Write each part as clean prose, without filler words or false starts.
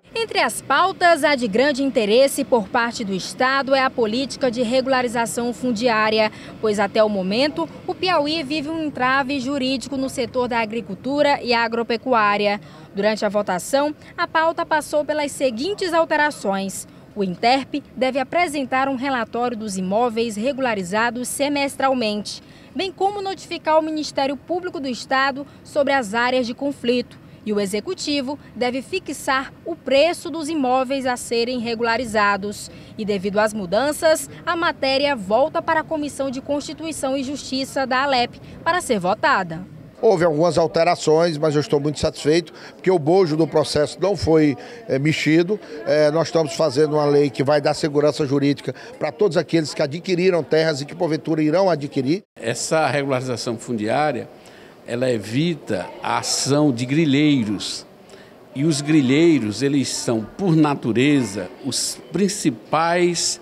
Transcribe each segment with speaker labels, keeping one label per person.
Speaker 1: Entre as pautas, a de grande interesse por parte do Estado é a política de regularização fundiária, pois até o momento o Piauí vive um entrave jurídico no setor da agricultura e agropecuária. Durante a votação, a pauta passou pelas seguintes alterações. O Interp deve apresentar um relatório dos imóveis regularizados semestralmente, bem como notificar o Ministério Público do Estado sobre as áreas de conflito. E o Executivo deve fixar o preço dos imóveis a serem regularizados. E devido às mudanças, a matéria volta para a Comissão de Constituição e Justiça da ALEP para ser votada.
Speaker 2: Houve algumas alterações, mas eu estou muito satisfeito, porque o bojo do processo não foi mexido. Nós estamos fazendo uma lei que vai dar segurança jurídica para todos aqueles que adquiriram terras e que porventura irão adquirir.
Speaker 3: Essa regularização fundiária, ela evita a ação de grileiros. E os grileiros, eles são, por natureza, os principais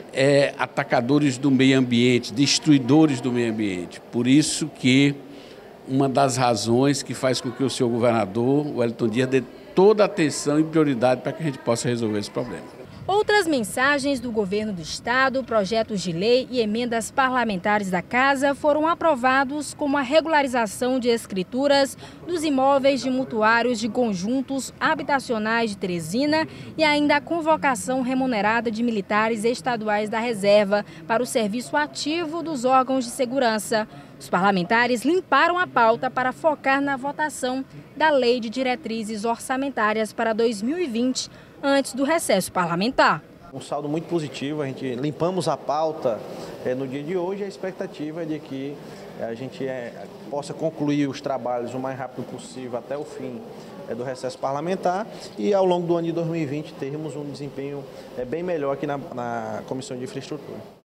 Speaker 3: atacadores do meio ambiente, destruidores do meio ambiente. Por isso que uma das razões que faz com que o senhor governador, o Wellington Dias, dê toda a atenção e prioridade para que a gente possa resolver esse problema.
Speaker 1: Outras mensagens do governo do estado, projetos de lei e emendas parlamentares da casa foram aprovados, como a regularização de escrituras dos imóveis de mutuários de conjuntos habitacionais de Teresina e ainda a convocação remunerada de militares estaduais da reserva para o serviço ativo dos órgãos de segurança. Os parlamentares limparam a pauta para focar na votação da Lei de Diretrizes Orçamentárias para 2020, antes do recesso parlamentar.
Speaker 4: Um saldo muito positivo, a gente limpamos a pauta no dia de hoje. A expectativa é de que a gente possa concluir os trabalhos o mais rápido possível até o fim do recesso parlamentar e ao longo do ano de 2020 termos um desempenho bem melhor aqui na Comissão de Infraestrutura.